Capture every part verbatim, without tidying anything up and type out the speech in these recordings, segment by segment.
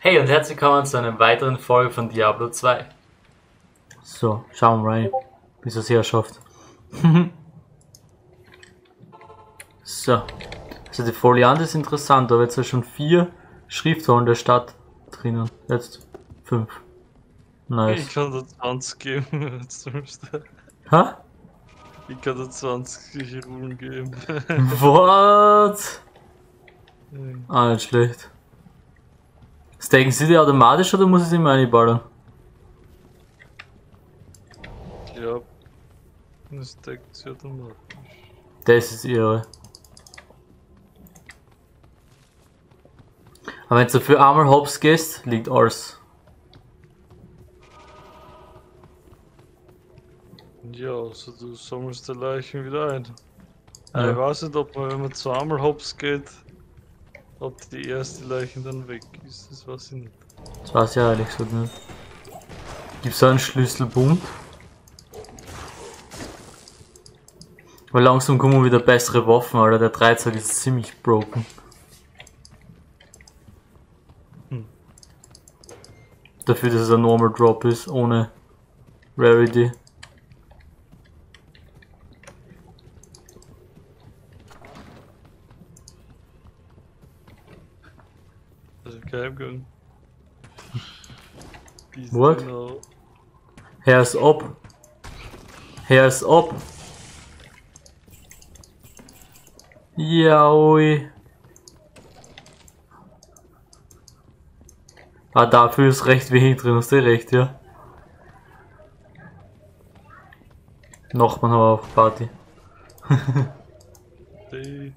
Hey und herzlich willkommen zu einer weiteren Folge von Diablo zwei. So, schauen wir rein, bis es hier schafft. So, also die Foliante ist interessant, aber jetzt sind schon vier Schriftrollen der Stadt drinnen. Jetzt fünf. Nice. Ich kann da zwanzig geben. Hä? Ich kann da zwanzig Runen geben. What? Ah, nicht schlecht. Staken sie die automatisch oder muss ich sie immer einballern? Ja, das stackt sie automatisch. Das ist irre. Aber wenn du für einmal hops gehst, liegt alles. Ja, also du sammelst die Leichen wieder ein. Ja. Ich weiß nicht, ob man, wenn man zweimal hops geht, ob die erste Leichen dann weg ist, das weiß ich nicht. Das weiß ich ehrlich gesagt nicht. Gibt es einen Schlüsselbund? Weil langsam kommen wieder bessere Waffen, Alter. Der Dreizack ist ziemlich broken. Hm. Dafür, dass es ein Normal Drop ist, ohne Rarity. Also Geheimgang. What? Genau. Hands up. Hands up. Ja, ui. Ah, dafür ist recht wenig drin, hast du recht, ja. Nochmal haben wir auf Party. Die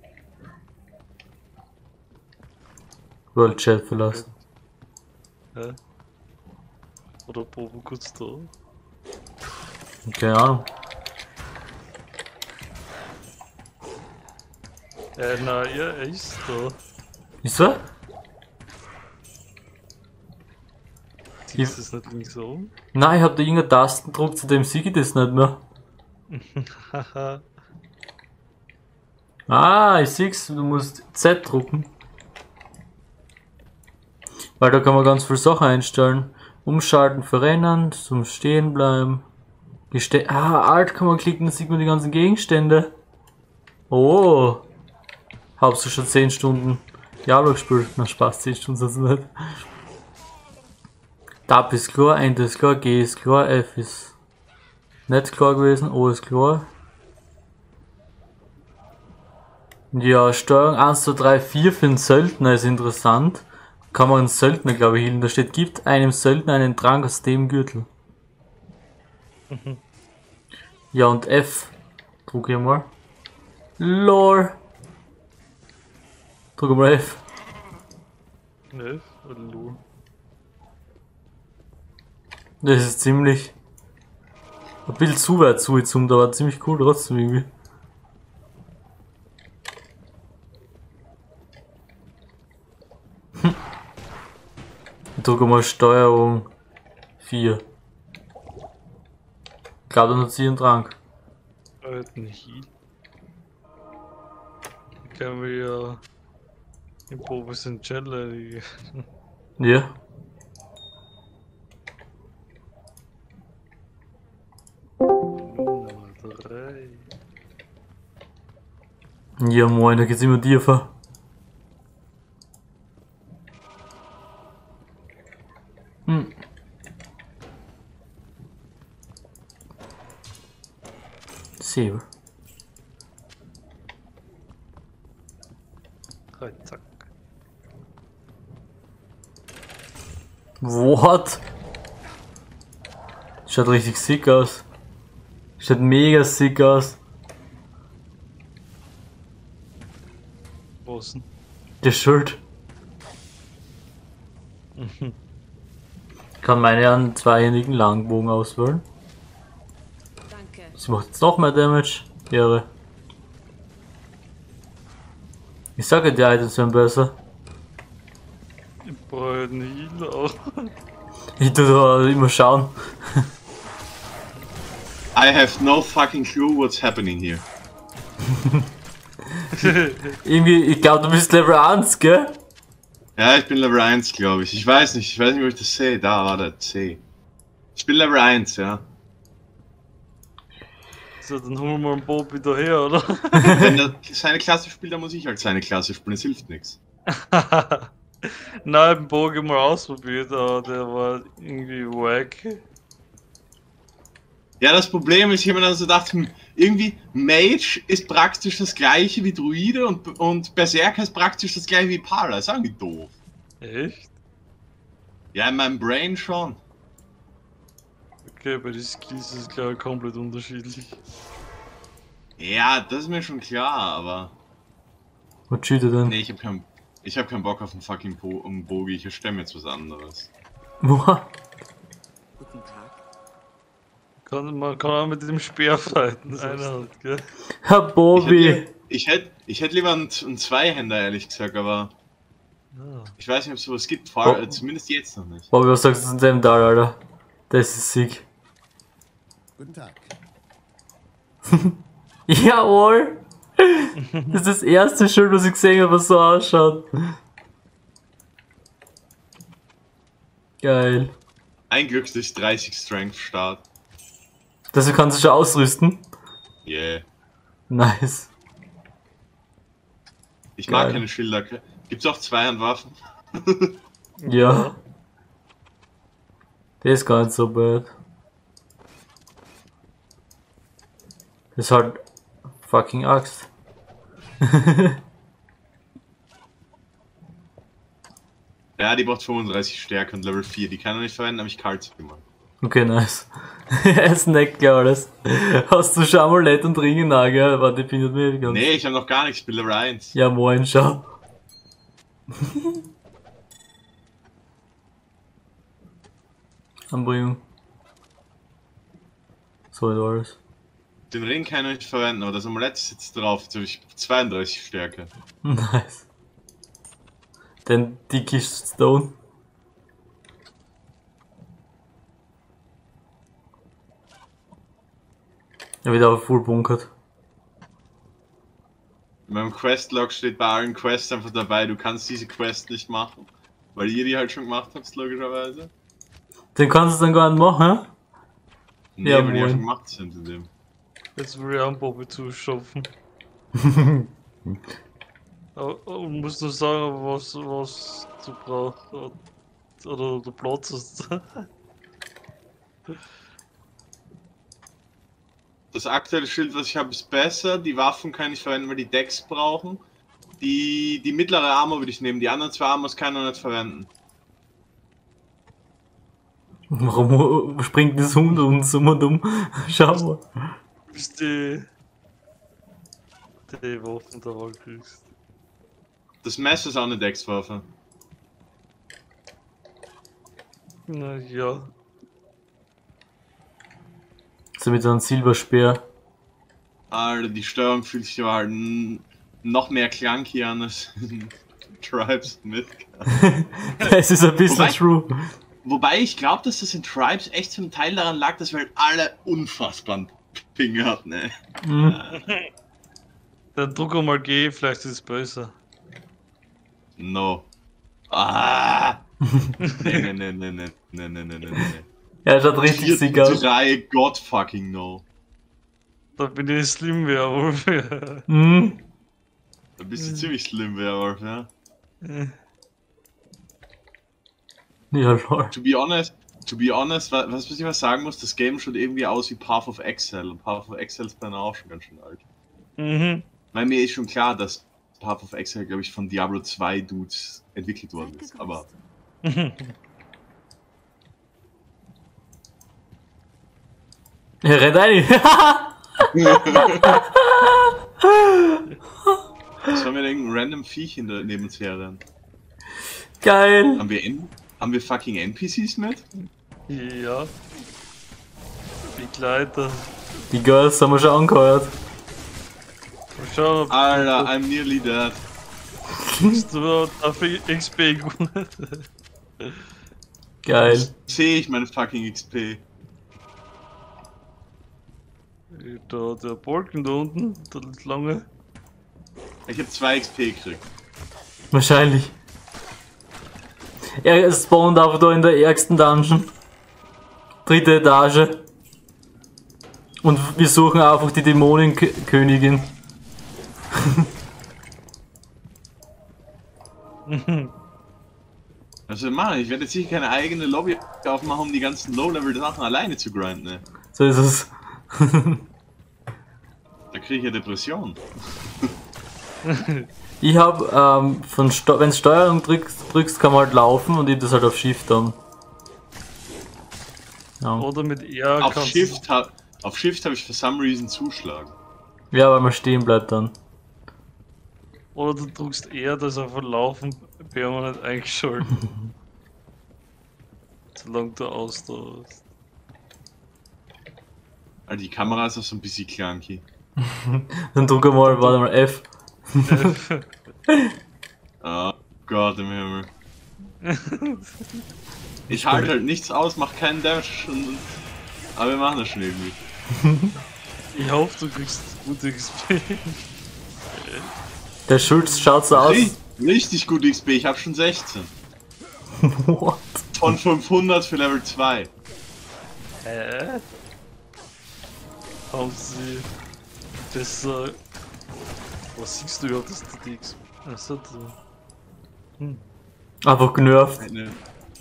World Chat verlassen. Hä? Oder Bobo kurz da? Keine Ahnung. Äh, nein, ja, er ist da. Ist er? Ist das nicht links oben? Nein, ich hab da irgendeine Tasten gedrückt, zu dem siege ich das nicht mehr. Haha. Ah, ich sieh's, du musst Z drucken. Weil da kann man ganz viele Sachen einstellen. Umschalten für Rennen, zum Stehen bleiben. Geste ah, Alt kann man klicken, dann sieht man die ganzen Gegenstände. Oh. Habst du schon zehn Stunden Diablo gespielt? Na Spaß, zehn Stunden sind es nicht. Tab ist klar, Enter ist klar, G ist klar, F ist nicht klar gewesen, O ist klar. Ja, Steuerung eins, zwei, drei, vier für den Söldner ist interessant. Kann man einen Söldner, glaube ich, healen. Da steht, gibt einem Söldner einen Trank aus dem Gürtel. Mhm. Ja, und F. Druck hier mal. LOL. Drück mal F. Ne? Oder Lu? Das ist ziemlich... ein bisschen zu weit zugezoomt, aber ziemlich cool trotzdem irgendwie. Hm. Ich drücke mal Steuerung vier. Ich glaube, dann hat sie einen Trank. Alten Heal. Ich kann mir ja in Bobos in Cella liegen. Ja. Nummer drei. Ja moin, da geht's immer tiefer. Hm. Save. Halt, zack. What? Schaut richtig sick aus. Schaut mega sick aus. Was denn? Der Schild. Ich kann meine einen zweihändigen Langbogen auswählen. Danke. Sie macht jetzt noch mehr Damage. Ehre. Ich sage, die Items werden besser. Ich brauche einen Heal auch. Ich tu da immer schauen. I have no fucking clue what's happening here. Irgendwie, ich glaube, du bist Level eins, gell? Ja, ich bin Level eins, glaube ich. Ich weiß nicht, ich weiß nicht, wo ich das sehe. Da war der C. Ich bin Level eins, ja. So, dann holen wir einen Bob wieder her, oder? Wenn er seine Klasse spielt, dann muss ich halt seine Klasse spielen. Es hilft nichts. Nein, ich hab den Bogen mal ausprobiert, aber der war irgendwie wack. Ja, das Problem ist, ich habe mir dann so gedacht, hm, irgendwie Mage ist praktisch das gleiche wie Druide und, und Berserker ist praktisch das gleiche wie Pala. Das ist irgendwie doof. Echt? Ja, in meinem Brain schon. Okay, bei den Skills ist es glaube ich komplett unterschiedlich. Ja, das ist mir schon klar, aber... Was schüttet denn? Nee, ich hab keinen ich hab keinen Bock auf einen fucking Bo um Bogi. Ich stelle mir jetzt was anderes. What? Guten Tag. Kann, man kann auch mit dem Speer fighten, einer hat, gell? Herr Ich Bobby! hätte, ich hätte, ich hätte lieber einen, einen Zweihänder, ehrlich gesagt, aber... Ja. Ich weiß nicht, ob es sowas gibt, vor, Oh. äh, zumindest jetzt noch nicht. Bobby, was sagst du zu dem Teil, Alter? Das ist sick. Guten Tag. Jawohl! Das ist das erste Schild, was ich gesehen habe, was so ausschaut. Geil. Ein Glück, dass ich dreißig Strength start. Dafür kannst du schon ausrüsten. Yeah. Nice. Ich mag Geil. keine Schilder. Gibt's auch Zweihandwaffen? Ja. Der ist gar nicht so bad. Das ist halt fucking Axt. Ja, die braucht fünfunddreißig Stärke und Level vier. Die kann er nicht verwenden, habe ich kalt gemacht. Okay, nice. Er snackt ja alles. Hast du schon Amulett und Ringe nagel? Warte, ich bin nicht mehr ganz. Nee, ich habe noch gar nichts, ich bin Level eins. Ja, moin, schau. Anbringung. So, das alles. Den Ring kann ich nicht verwenden, aber das Amulett ist jetzt drauf. Jetzt habe ich zweiunddreißig Stärke. Nice. Den Dickish Stone. Er wird aber full bunkert. In meinem Questlog steht bei allen Quests einfach dabei, du kannst diese Quest nicht machen. Weil ihr die halt schon gemacht habt, logischerweise. Den kannst du dann gar nicht machen, Nee, Ja, weil die ja moin. schon gemacht sind in dem. Jetzt will ich einen Bobby zuschopfen. Aber aber du musst nur sagen, was, was du brauchst. Oder, oder du Platz hast. Das aktuelle Schild, was ich habe, ist besser. Die Waffen kann ich verwenden, weil die Decks brauchen. Die, die mittlere Armor würde ich nehmen. Die anderen zwei Armors kann er nicht verwenden. Warum springt das Hund uns um und um? Schau mal. Bis die. die Waffen da mal kriegst. Das Messer ist auch eine Deckswaffe. Na ja. So mit so einem Silberspeer. Alter, die Steuerung fühlt sich aber halt n- noch mehr clunky an als in Tribes mit. Es ist ein bisschen Wobei- true. Wobei ich glaube, dass das in Tribes echt zum Teil daran lag, dass wir halt alle unfassbaren Ping hatten, ey. Dann druck mal G, vielleicht ist es besser. No. Ah! Nee, nee, nee, nee, nee, nee, nee, nee, nee, nee. Er schaut richtig sick aus. drei, God fucking no. Da bin ich Slim Werwolf. Mhm. Da bist du ziemlich slim, Werwolf, ja. Ja, lol. To be honest, to be honest, wa- was, was ich mal sagen muss, das Game schaut irgendwie aus wie Path of Exile. Und Path of Exile ist dann auch schon ganz schön alt. Mhm. Weil mir ist schon klar, dass Path of Exile, glaube ich, von Diablo zwei Dudes entwickelt worden ist. Aber Er rennt rein. was haben wir denn irgendein random Viech in der, neben uns herrennen? Geil. Haben wir, N haben wir fucking N P Cs mit? Ja. Begleiter. Die Girls haben wir schon angehört. Mal schauen, ob Alter, I'm nearly dead. du auf X P gut. Geil. Sehe ich meine fucking X P. Da, der Balken da unten, der lange. Ich habe zwei X P gekriegt. Wahrscheinlich. Er spawnt einfach da in der ärgsten Dungeon. Dritte Etage. Und wir suchen einfach die Dämonenkönigin. Also Mann, ich werde jetzt sicher keine eigene Lobby aufmachen, um die ganzen Low-Level-Sachen alleine zu grinden. Ne? So ist es. Da kriege ich ja Depression. Ich hab, ähm, von Sto wenn Steuerung drückst, drückst, kann man halt laufen und ich das halt auf Shift dann. Ja, Oder mit R Auf kannst Shift, hab, auf Shift habe ich for some reason zuschlagen. ja, weil man stehen bleibt dann. Oder du drückst R, das einfach laufen permanent eingeschaltet. Solange du ausdauerst. Also die Kamera ist auch so ein bisschen clunky. Dann drück mal, warte mal, F. Oh Gott im Himmel. Ich halte halt nichts aus, mach keinen Damage, und, aber wir machen das schon irgendwie. Ich hoffe, du kriegst gute X P. Der Schulz schaut so aus. Richtig, richtig gut X P, ich hab schon sechzehn. What? Von fünfhundert für Level zwei. Hä? Haben sie besser. Was siehst du überhaupt, dass du die X P. Achso, du. Einfach genervt. Eine,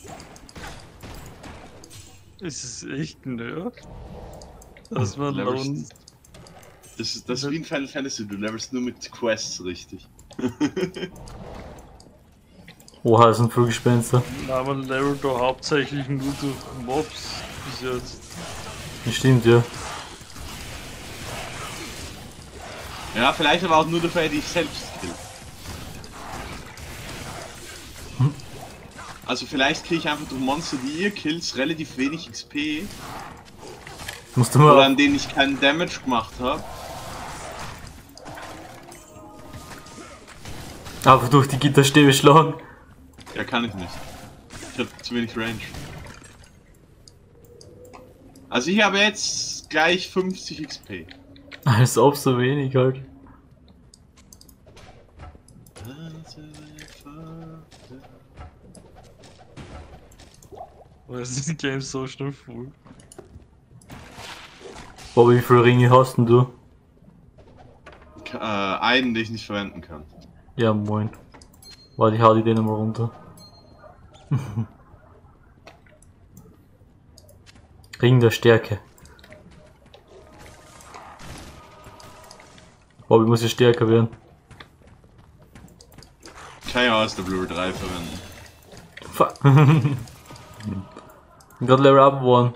Ist es echt nervt? Dass man Level- Lone. das ist das ist wie in Final Fantasy, du levelst nur mit Quests richtig. Oha, das sind Fluggespenster. Na, man levelt da hauptsächlich nur durch Mobs bis jetzt. Das stimmt, ja. Ja, vielleicht aber auch nur dafür, die ich selbst kill. Also vielleicht kriege ich einfach durch Monster, die ihr killt, relativ wenig X P. Musst du Oder mal. an denen ich keinen Damage gemacht habe. Einfach durch die Gitterstäbe schlagen. Ja, kann ich nicht. Ich habe zu wenig Range. Also ich habe jetzt gleich fünfzig X P. Als ob so wenig halt. Weil es ist Game so schnell full. Boah, wie viele Ringe hast denn du? Äh, einen, den ich nicht verwenden kann. Ja, moin. Warte, ich hau die den mal runter. Ring der Stärke. Boah, ich muss ja stärker werden. Kann ja aus der Blue drei verwenden. Fuck. Ich bin gerade Level up geworden.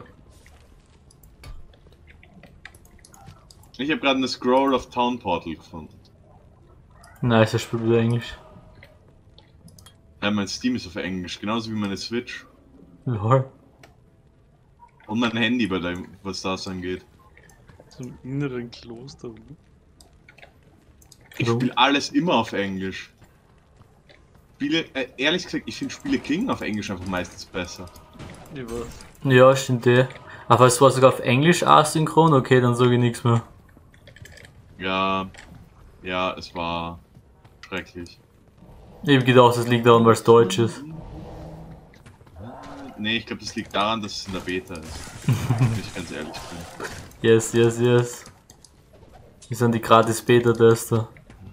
Ich habe gerade eine Scroll of Town Portal gefunden. Nice, er spielt wieder Englisch. Ja, mein Steam ist auf Englisch, genauso wie meine Switch. Lol. Und mein Handy, bei dem, was das angeht. Zum inneren Kloster. Ich Warum? spiele alles immer auf Englisch. Spiele, äh, ehrlich gesagt, ich finde Spiele klingen auf Englisch einfach meistens besser. Ich weiß. Ja, stimmt eh. Aber es war sogar auf Englisch asynchron, okay, dann sage ich nichts mehr. Ja, ja, es war schrecklich. Ich hab gedacht, es liegt daran, weil es Deutsch ist. Nee, ich glaube, das liegt daran, dass es in der Beta ist. Wenn ich ganz ehrlich bin. Yes, yes, yes. Wir sind die gratis Beta-Tester.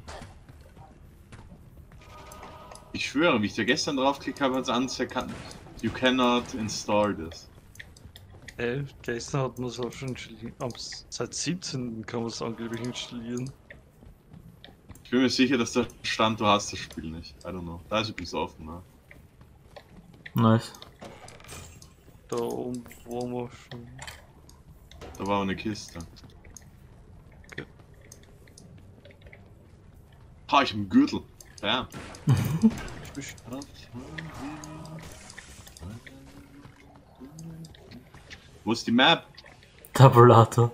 Ich schwöre, wie ich da gestern draufklickt habe, hat es angezeigt, you cannot install this. Ey, gestern hat man es auch schon installiert. Am S- Seit siebzehnten kann man es angeblich installieren. Ich bin mir sicher, dass da stand, du hast das Spiel nicht. I don't know. Da ist übrigens offen, ne? Nice. Da oben waren wir schon. Da war eine Kiste. Okay. Ha, ich hab einen Gürtel. Ja. Wo ist die Map? Tabulator.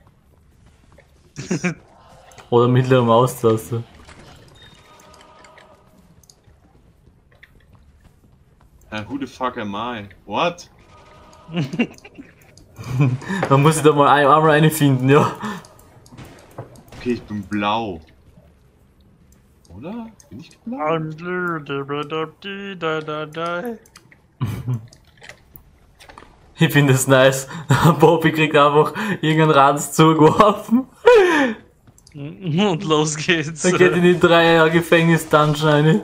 Oder mittlere Maustaste. Uh, who the fuck am I? What? Man muss sich da mal ein, einmal eine finden, ja. Okay, ich bin blau. Oder? Bin ich blau? I'm blue, da da da da da da. Ich finde es nice. Bobby kriegt einfach irgendeinen Ranz zugeworfen. Und los geht's. Er geht in die drei Jahre Gefängnis-Dungeon rein.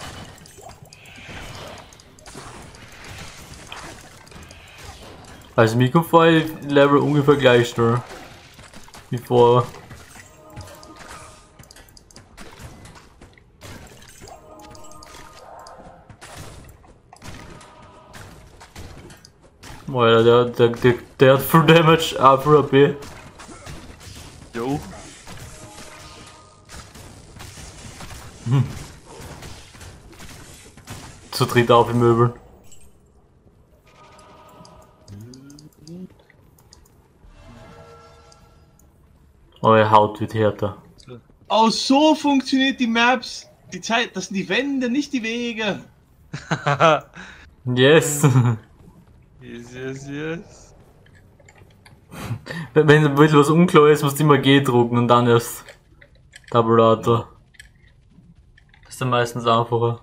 Also mir kommt vor, die Level ungefähr gleich schnell wie vorher. Alter, der, der, der, der hat Full Damage, A für A B. Jo. Hm. Zu dritt auf im Möbel. Eure Haut wird härter. Oh, so funktioniert die Maps. Die Zeit, das sind die Wände, nicht die Wege. Yes. Yes, yes, yes. Wenn wenn ein bisschen was unklar ist, musst du immer G drucken und dann erst Tabulator. Das ist dann meistens einfacher.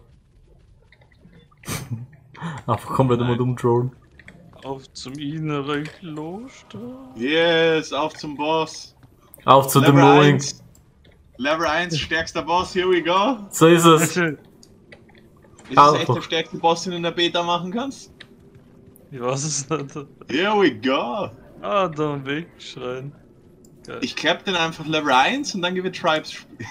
Einfach komplett immer umtrollen. Auf zum inneren Kloster. Yes, auf zum Boss. Auf zu dem Level Mowing. eins. Level eins, stärkster Boss, here we go. So ist es. Ist das Einfach. echt der stärkste Boss, den du in der Beta machen kannst? Ich weiß es nicht. Here we go. Ah, da wegschreien. Geil. Ich klapp den einfach Level eins und dann gebe ich Tribes spielen.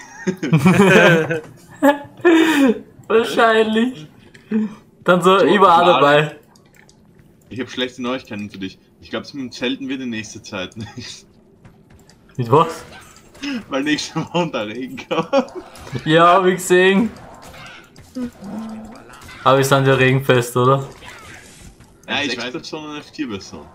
Wahrscheinlich. Dann so, So, ich war auch klar. dabei. Ich habe schlechte Neuigkeiten für dich. Ich glaube, es mit dem Zelten wird in nächster Zeit nicht. Mit was? Weil nächste Woche der Regen kommt. Ja, hab ich gesehen. Aber wir sind ja regenfest, oder? Ja, ich weiß, ob so eine F vier Person.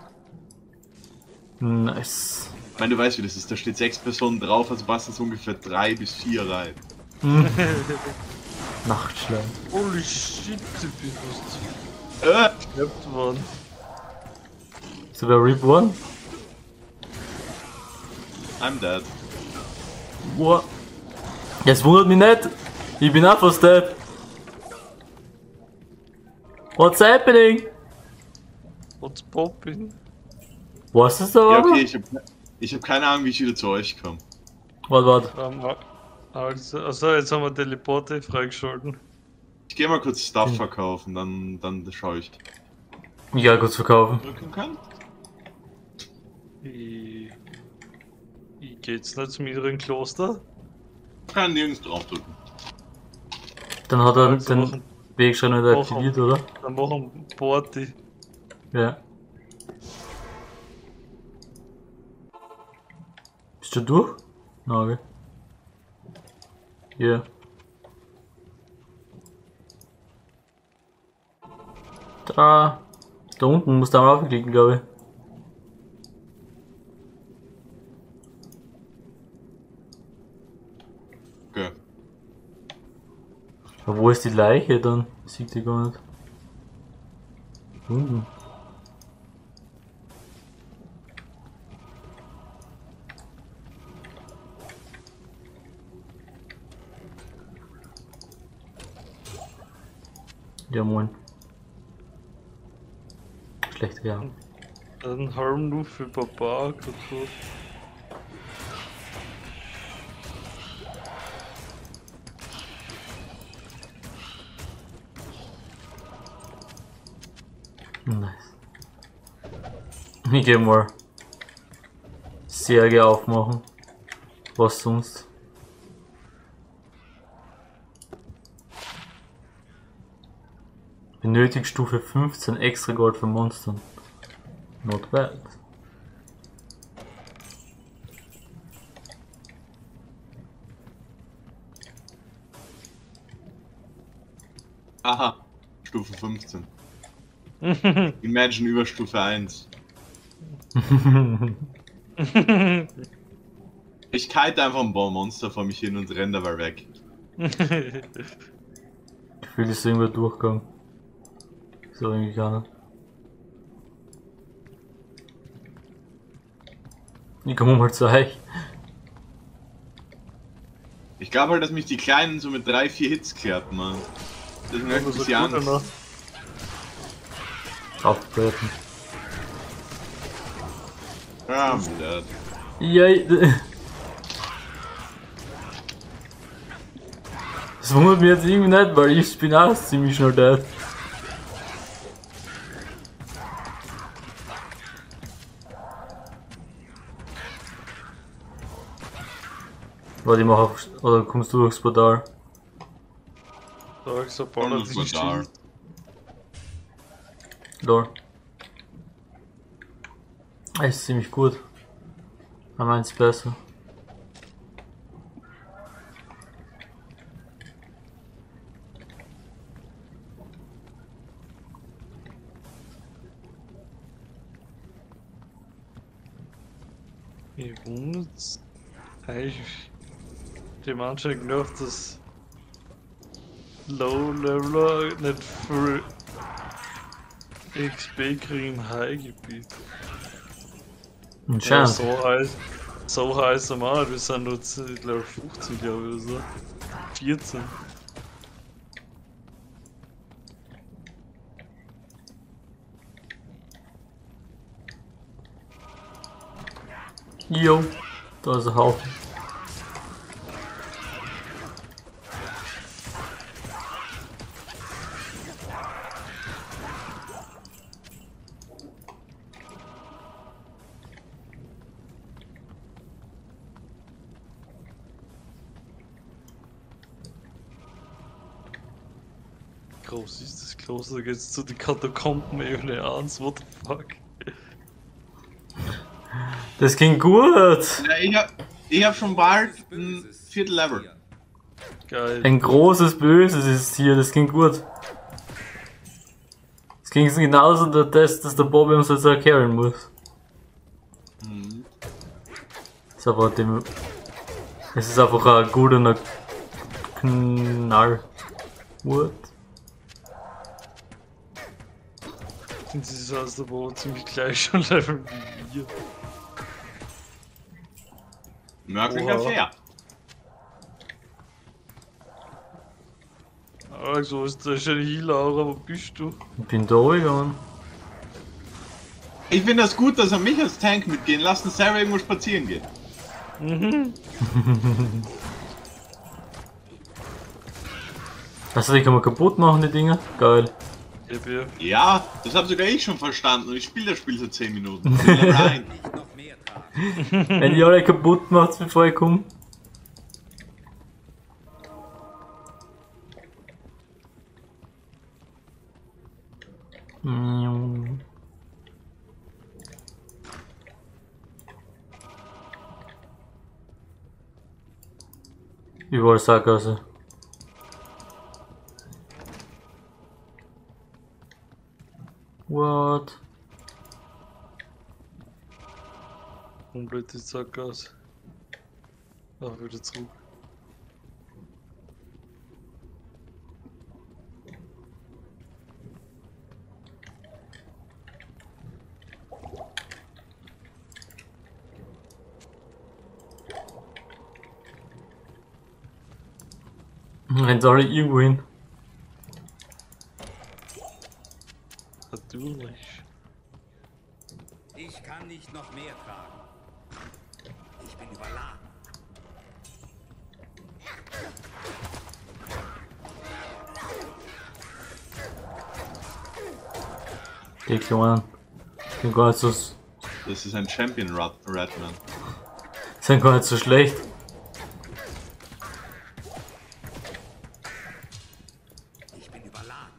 Nice. Ich meine, du weißt, wie das ist. Da steht sechs Personen drauf, also passt das ungefähr drei bis vier rein. Nachtschlag. Holy shit, du bist Äh, geschleppt worden. So der Reborn? I'm dead. Wow. Das wundert mich nicht. Ich bin auch fast dead. What's happening? What's popping? Was ist da? Ja, Warte, okay, ich hab, ich hab keine Ahnung, wie ich wieder zu euch komme. warte. Ähm, also, also, jetzt haben wir Teleporte freigeschalten. Ich gehe mal kurz Stuff verkaufen, dann, dann schaue ich. Ja, kurz verkaufen. Drücken kann? Ich, ich geh jetzt nicht zum inneren Kloster. Ich kann nirgends draufdrücken. Dann hat er Also den machen- Wegschreiner wieder machen- aktiviert, oder? Dann machen wir Party. Ja. Bist du durch? Nein, okay. Ja. Da. Da unten musst du einmal aufklicken, glaube ich. Okay. Aber wo ist die Leiche dann? Sieht die gar nicht. Unten. Ja moin. Schlechte ja. Ein Helm nur für Papa kaputt. Nice. Ich geh mal Särge aufmachen. Was sonst? Benötigt Stufe fünfzehn extra Gold für Monstern. Not bad. Aha, Stufe fünfzehn. Imagine über Stufe eins. Ich kite einfach ein Baumonster vor mich hin und renne dabei weg. Ich fühle, das ist irgendwo Durchgang. So irgendwie gar nicht. Ich komme mal zu euch. Ich glaube halt, dass mich die Kleinen so mit drei, vier Hits klappt, man. Deswegen hab ich ein Aber so bisschen gut, Angst. oder? Auftreten. Ja, I'm dead. Yay. Das wundert mich jetzt irgendwie nicht, weil ich bin auch ziemlich schnell dead. Warte, ich mach auf, oder kommst du durchs Portal? Sag so, Und ballert das die Portal. Schild. Lol. Das ist ziemlich gut. Aber meins besser. Mich wundert's. Ich dem anscheinend gedacht, dass Low-Leveler nicht für X P kriegen im High-Gebiet. Ja, Anscheinend. so heiß, so heiß am Arsch, wir sind nur zu Level fünfzehn, glaube ich, oder so. vierzehn. Jo, da ist ein Haufen. Groß ist das Kloster, da geht's zu den Katakomben Ebene eins, what the fuck? Das ging gut. Ja, ich hab, ich hab schon bald ein viertel Level. Geil. Ein großes Böses ist hier, das ging gut. Es ging genauso der Test, dass der Bobby uns jetzt erkennen muss. Mhm. Ist aber dem. Es ist einfach ein guter Knall. What? Und sie ist aus der Boden ziemlich gleich schon Level wie wir. Merklicher Oha. fair. Also, ist da schon ein Healer, aber wo bist du? Ich bin da gegangen. Ich finde das gut, dass er mich als Tank mitgehen lassen, Sarah irgendwo spazieren geht. Mhm. Also die kann man kaputt machen, die Dinger. Geil. E B. Ja, das habe sogar ich schon verstanden und ich spiele das Spiel seit zehn Minuten. Ich bin Level eins. Wenn die alle kaputt macht, bevor ich komme. Überall Sackgasse. What? Komplett die Sackgasse. Ach, wieder zurück. Rennt alle irgendwo hin. Natürlich. Ich kann nicht noch mehr tragen. Ich bin überladen. Die Kleinen. Sind gar nicht so, Das ist ein Champion Rat Ratman. sind gar nicht so schlecht. Ich bin überladen.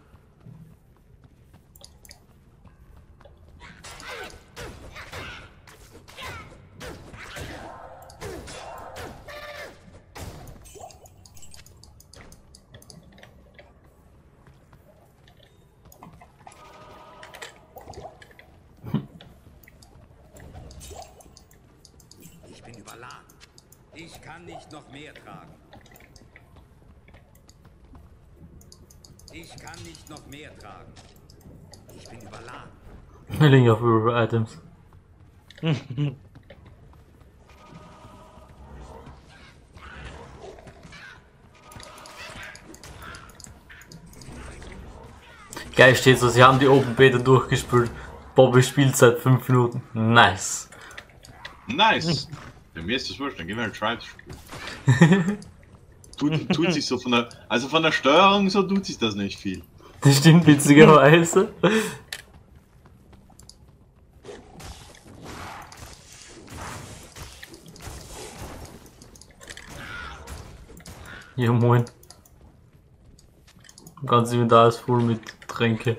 Ich bin überladen. Ich kann nicht noch mehr tragen. Ich kann nicht noch mehr tragen. Ich bin überladen. Wir liegen auf River Items. Geil steht so, sie haben die Open Beta durchgespielt. Bobby spielt seit fünf Minuten. Nice. Nice. Bei mir ist das wurscht, dann gehen wir halt Tribes spielen. tut, tut sich so von der, also von der Steuerung so tut sich das nicht viel. Das stimmt witzigerweise. Ja moin. Ganz Inventar ist voll mit Tränke.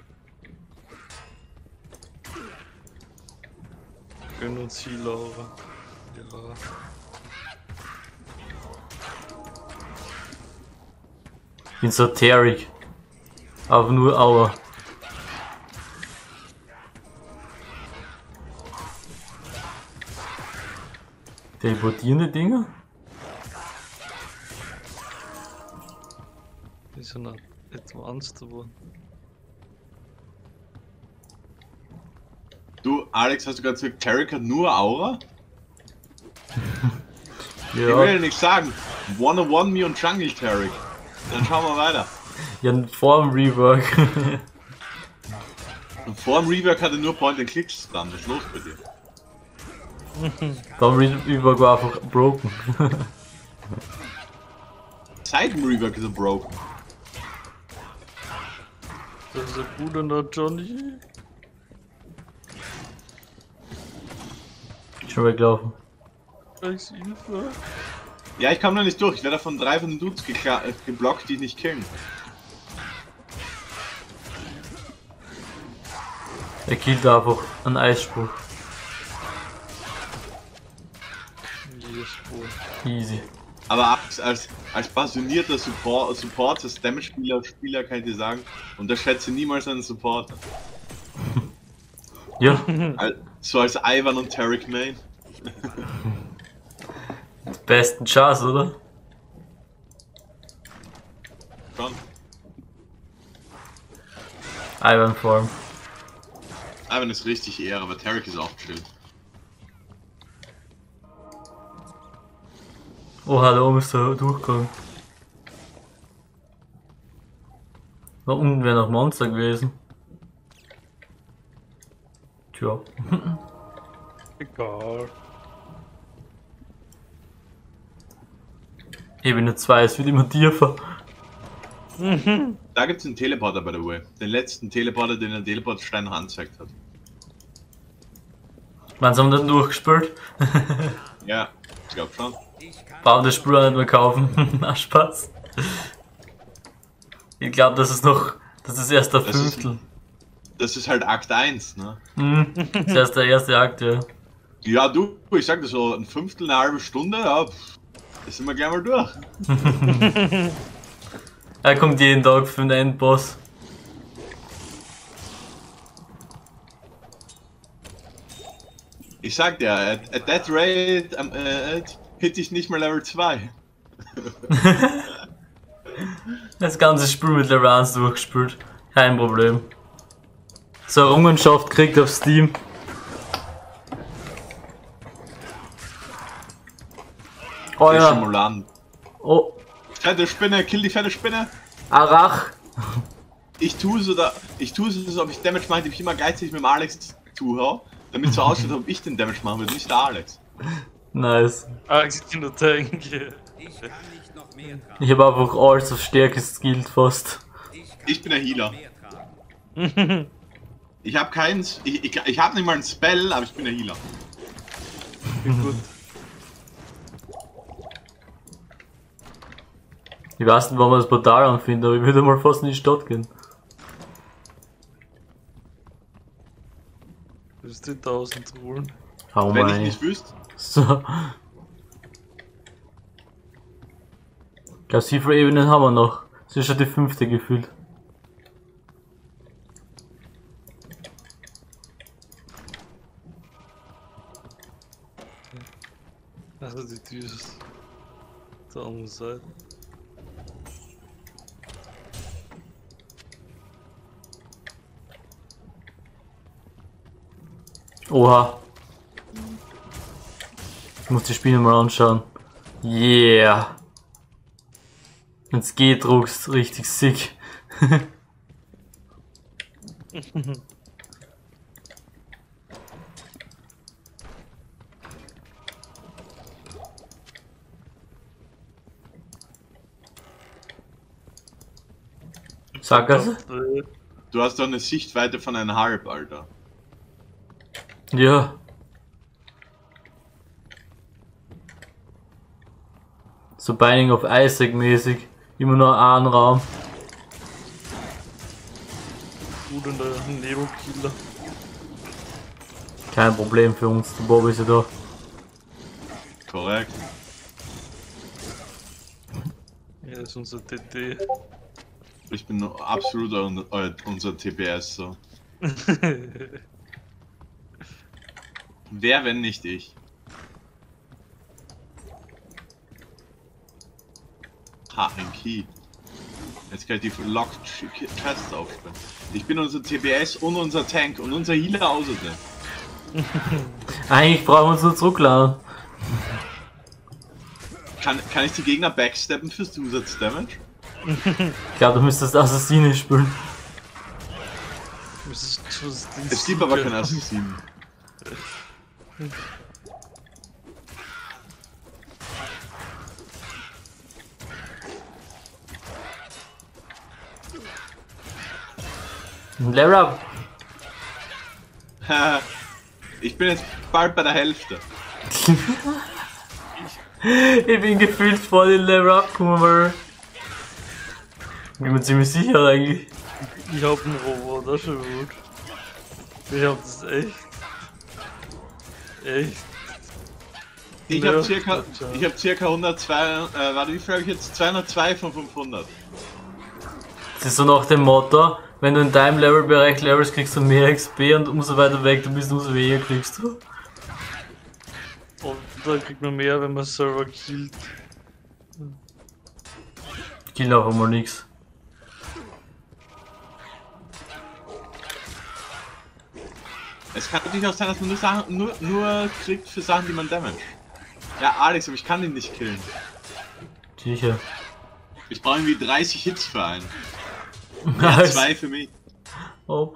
Können uns viel laufen. Ja. Esoteric. Aber nur Aua. Teleportierende Dinger? Die sind noch advanced geworden. Du, Alex, hast du gerade gesagt, Tarek hat nur Aura? Ich will Ja. ja nicht sagen. one oh one me und Jungle Tarek. Dann schauen wir weiter. Ja, vor dem Rework. Und vor dem Rework hatte nur Point-and-Clicks dann. Was ist los bei dir? Beim Rework war einfach broken. Seit dem Rework ist er broken. Das ist ein guter noch Johnny. Schon weglaufen. Als Hilfe. Ja, ich kam noch nicht durch. Ich werde von drei von den Dudes gekla- äh, geblockt, die ich nicht killen. Er killt einfach einen Eisspruch. Jedes Spur. Easy. Aber als, als, als passionierter Support, Support als Damage-Spieler Spieler kann ich dir sagen, unterschätze niemals einen Supporter. Ja, Al- So als Ivan und Tarek Main. besten Chance, oder? Schon. Ivan Form. Ivan ist richtig Ehre, aber Tarek ist auch chill. Oha, da oben ist er durchgegangen. Da unten wäre noch Monster gewesen. Tja. Egal. Ebene zwei, es wird immer tiefer. Da gibt's einen Teleporter, by the way. Den letzten Teleporter, den der Teleportstein noch angezeigt hat. Wann haben wir dann durchgespielt? Ja, ich glaube schon. Bauen das Spiel auch nicht mehr kaufen. Na Spaß. Ich glaube, das ist noch. Das ist erst der Das ist- Fünftel. Das ist halt Akt eins, ne? Mhm. Das ist erst der erste Akt, ja. Ja, du, ich sag das so, ein Fünftel, eine halbe Stunde, ja, pff, das sind wir gleich mal durch. Er kommt jeden Tag für den Endboss. Ich sag dir, at, at that rate um, äh, hit ich nicht mal Level zwei. Das ganze Spiel mit Level eins durchgespielt. Kein Problem. So, Errungenschaft kriegt auf Steam. Oh Der ja. Stimulant. Oh, Fette Spinne, kill die fette Spinne. Arach. Ich tue so, da, ich tue so, als ob ich Damage mache, indem ich immer geizig mit dem Alex zuhöre, damit so aussieht, als ob ich den Damage machen würde, nicht der Alex. Nice. Ah, ich kann nur denken. Ich kann nicht noch mehr tragen. Ich habe einfach alles auf Stärke skillt fast. Ich bin der Healer. Mehr tragen. Ich habe keinen, ich, ich, ich habe nicht mal einen Spell, aber ich bin der Healer. Gut. Ich weiß nicht, wann man das Portal anfindet, aber ich würde mal fast in die Stadt gehen. Das ist die tausend Ruhen. Hau Wenn ich mal. nicht wüsste, So. Ich glaube, wie viele Ebenen haben wir noch? Das ist schon die fünfte gefühlt. Also die Tür ist auf der anderen Seite. Oha. Ich muss die Spiele mal anschauen. Yeah. Wenn's geht, druckst richtig sick. Sackgasse? Äh, Du hast doch eine Sichtweite von eineinhalb, Alter. Ja. So Binding of Isaac mäßig. Immer nur einen Raum. Gut und der Nero-Killer. Kein Problem für uns, der Bob ist ja da. Korrekt. Ja, das ist unser T T. Ich bin absolut un äh, unser T P S so. Wer, wenn nicht ich? Ha, ein Key. Jetzt kann ich die Locked Chests aufspringen. Ich bin unser T P S und unser Tank und unser Healer außerdem. Eigentlich brauchen wir uns nur zurückladen. Kann, kann ich die Gegner backsteppen fürs Zusatzdamage? Ich glaube, du müsstest Assassine spielen. Das ist zu- das ist Es gibt aber keine Assassinen. Level up! Ich bin jetzt bald bei der Hälfte. Ich bin gefühlt vor den Level up gekommen, weil. Ich bin mir ziemlich sicher eigentlich. Ich hab einen Roboter schon gut. Ich hab das echt. Echt. Ich Ja, habe circa, ciao. ich hab circa hundertzwei, äh, warte, wie viel habe ich jetzt? zweihundertzwei von fünfhundert. Das ist so nach dem Motto, wenn du in deinem Levelbereich levelst, kriegst du mehr X P und umso weiter weg du bist, umso weniger kriegst du. Und da kriegt man mehr, wenn man Server killt. Ich kill einfach mal nix. Es kann natürlich auch sein, dass man nur, Sachen, nur, nur kriegt für Sachen, die man damage. Ja, Alex, aber ich kann ihn nicht killen. Sicher. Ich brauche irgendwie dreißig Hits für einen. Ja, Nice. zwei für mich. Oh.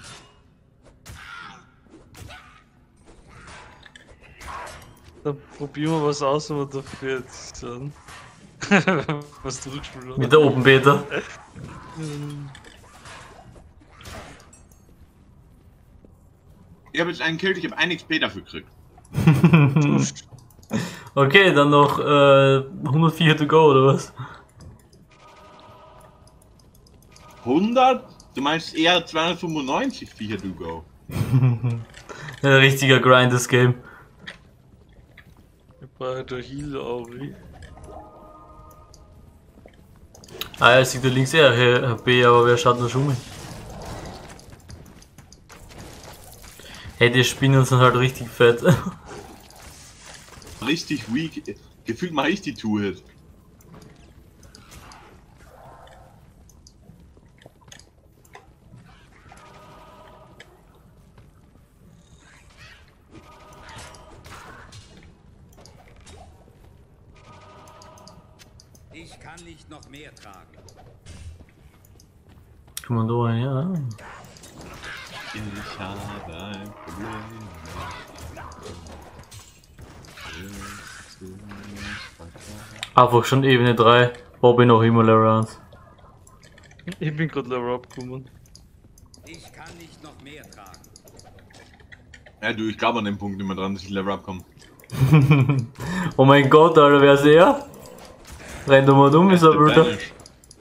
Dann probieren wir was aus, aber dafür jetzt dann. Was zurückspielen. Mit der Open Beta. Ich habe jetzt einen Kill, ich habe ein X P dafür gekriegt. Okay, dann noch äh, hundertvier to go, oder was? hundert? Du meinst eher zweihundertfünfundneunzig Viecher to go. Ein richtiger Grind, das Game. Ich brauche der Heal auch. Ah, ja, sieht da links eher H P, aber wer schaut noch schon mit? Hey, die Spinnen sind halt richtig fett. Richtig weak. Gefühlt mache ich die Two-Hit. Ich kann nicht noch mehr tragen. Kommando rein, ja. Ich habe ein Problem. Einfach schon Ebene drei. Bobby noch immer Level eins. Ich bin gerade Level abgekommen. Ich kann nicht noch mehr tragen. Ja, du, ich glaube an dem Punkt immer dran, dass ich Level abkomme. Oh mein Gott, Alter, wer ist er? Rennt doch mal um, ist er Bruder. Banish.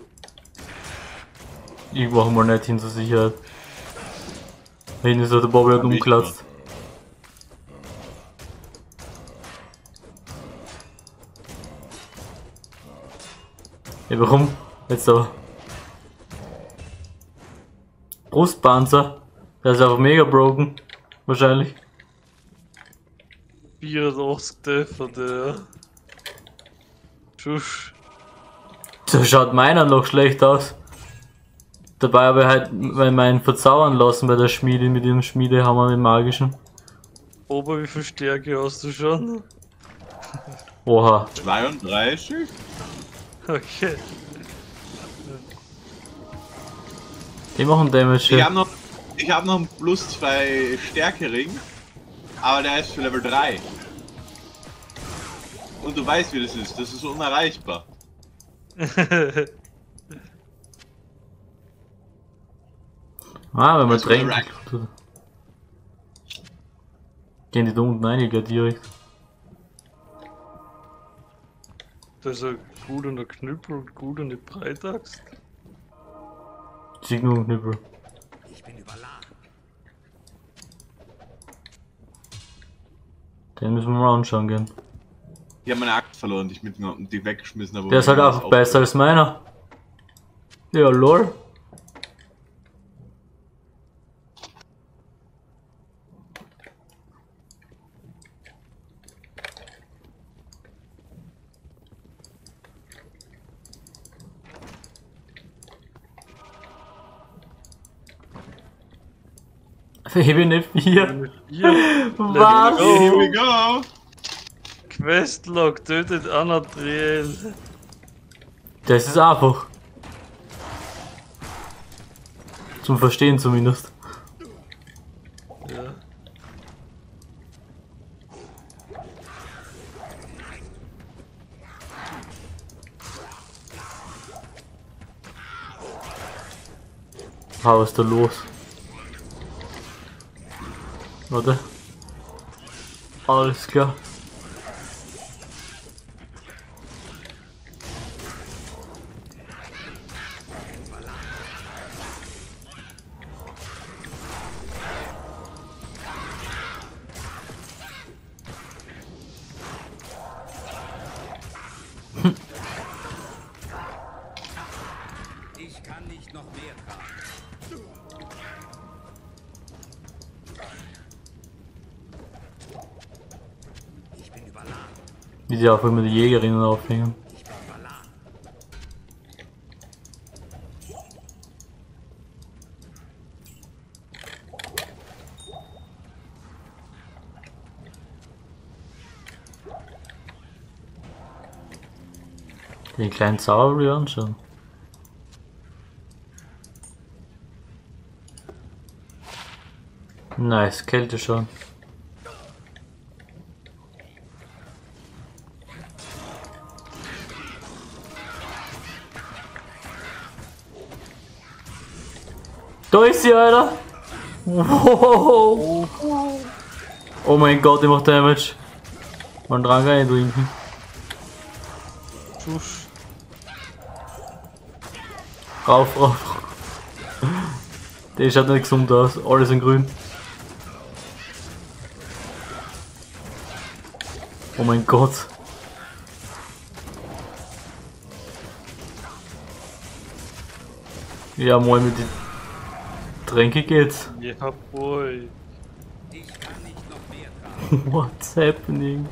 Ich mach mal nicht hin zur Sicherheit. Da hinten ist halt der Bobby halt Hab ich umklatzt. Ja, warum? Jetzt aber. Brustpanzer. Der ist einfach mega broken. Wahrscheinlich. vierundachtzig Treffer, der. Schusch. So schaut meiner noch schlecht aus. Dabei habe ich halt meinen verzaubern lassen bei der Schmiede mit dem Schmiedehammer, dem magischen. Ober, wie viel Stärke hast du schon? Oha. zweiunddreißig? Okay. Die machen Damage. Ich Ja. habe noch, Ich habe noch einen plus zwei Stärkering, aber der ist für Level drei. Und du weißt, wie das ist. Das ist unerreichbar. Ah, wenn man Also, drängt. right. Gehen die da unten rein, gleich direkt. Das ist ein guter Knüppel und guter eine Breitaxt. Signum Knüppel. Ich bin überladen. Den müssen wir mal anschauen gehen. Ich habe meine Axt verloren, die ich mitgenommen und die weggeschmissen habe. Der ist halt einfach besser als meiner. Ja, lol. Ebene vier. Hier. Was? Let's Here go. we go! Questlog tötet Anadriel. Das ist einfach. Zum Verstehen zumindest. Ja. Ah, was ist da los? Warte. Alles klar. Ich kann nicht noch mehr tragen. Ich bin überladen. Wie die auch immer die Jägerinnen aufhängen. Ich bin überladen. Die kleinen Zauberer anschauen. Nice, Kälte schon. Da ist sie, Alter! Wow. Oh mein Gott, die macht Damage. Man dran rein trinken. Schuss. Rauf, rauf. Der schaut nicht gesund aus, alles in grün. Oh mein Gott. Ja, moin mit den Tränke geht's. Ja, boy. Ich kann nicht noch mehr tragen. What's happening?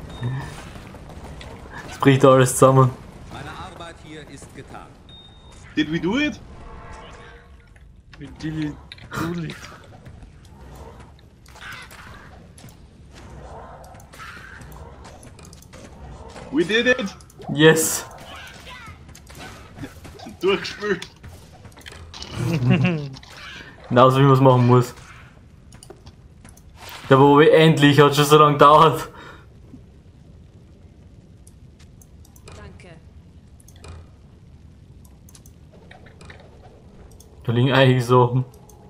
Es bricht alles zusammen. Meine Arbeit hier ist getan. Did we do it? Wie Dilly Dulli. We did it! Yes! Durchgespült! Genauso wie man es machen muss. Der Bobby endlich, hat schon so lange gedauert. Danke. Da liegen einige Sachen.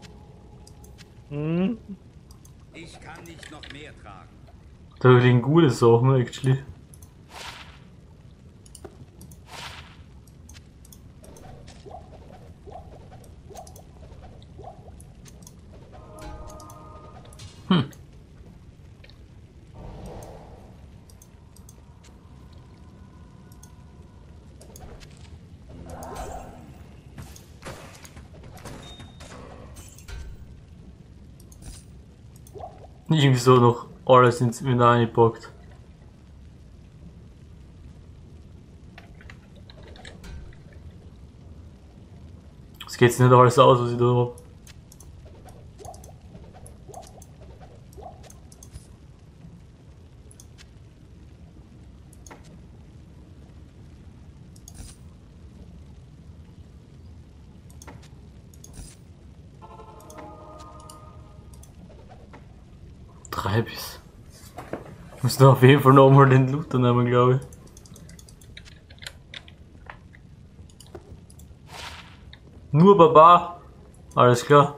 Hm? Ich kann nicht noch mehr tragen. Da liegen gute Sachen, actually. Hm. Irgendwie so noch alles ins Inventar eingepackt. Es geht nicht alles aus, was ich da hab. Drei bis. Muss noch auf jeden Fall nochmal den Looter nehmen, glaube ich. Nur Baba. Alles klar.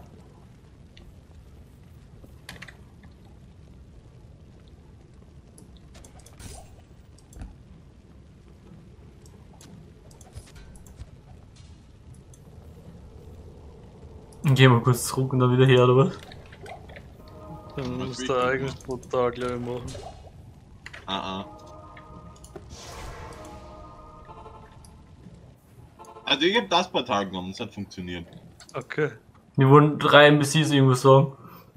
Gehen wir kurz zurück und dann wieder her, oder was? Dann Was musst will du ich eigentlich brutal gleich machen. Ah, ah. Also ich hab das Portal genommen, es hat funktioniert. Okay. Wir wurden drei N P Cs irgendwas sagen.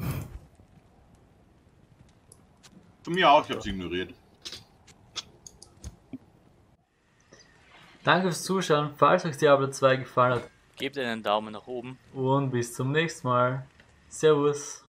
Von mir auch, ich hab's ignoriert. Danke fürs Zuschauen, falls euch Diablo zwei gefallen hat. Gebt einen Daumen nach oben. Und bis zum nächsten Mal. Servus.